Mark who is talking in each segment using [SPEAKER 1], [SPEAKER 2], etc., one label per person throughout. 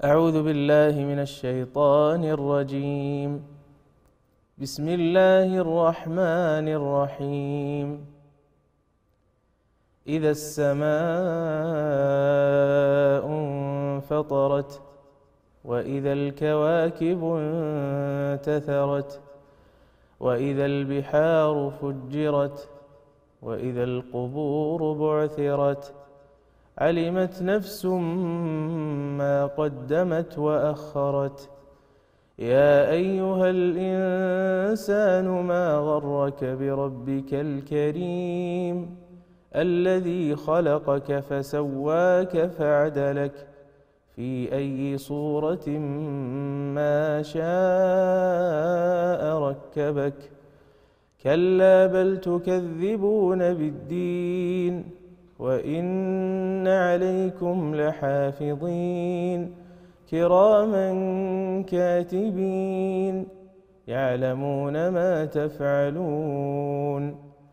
[SPEAKER 1] أعوذ بالله من الشيطان الرجيم. بسم الله الرحمن الرحيم. إذا السماء انفطرت وإذا الكواكب انتثرت وإذا البحار فجرت وإذا القبور بعثرت علمت نفس ما قدمت وأخرت. يا أيها الإنسان ما غرك بربك الكريم الذي خلقك فسواك فعدلك في أي صورة ما شاء ركبك. كلا بل تكذبون بالدين وإن عليكم لحافظين كراما كاتبين يعلمون ما تفعلون.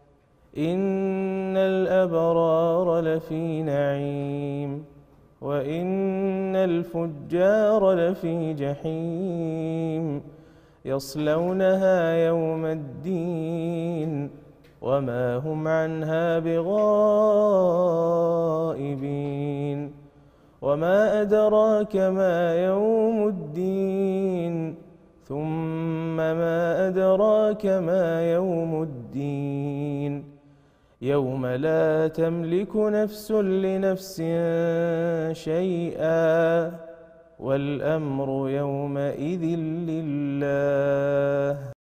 [SPEAKER 1] إن الأبرار لفي نعيم وإن الفجار لفي جحيم يصلونها يوم الدين وما هم عنها بغائبين. وما أدراك ما يوم الدين ثم ما أدراك ما يوم الدين يوم لا تملك نفس لنفس شيئا والأمر يومئذ لله.